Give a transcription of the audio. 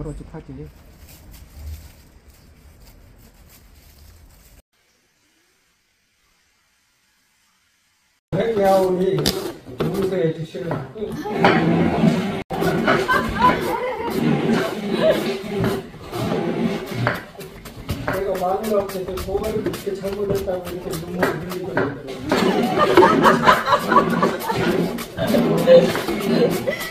저러직하지. 야, 우리 용서해 주시는 내가 마누라 앞에서 뭐가 이렇게 잘못했다고 이렇게 눈물을 흘리고 있더라고요.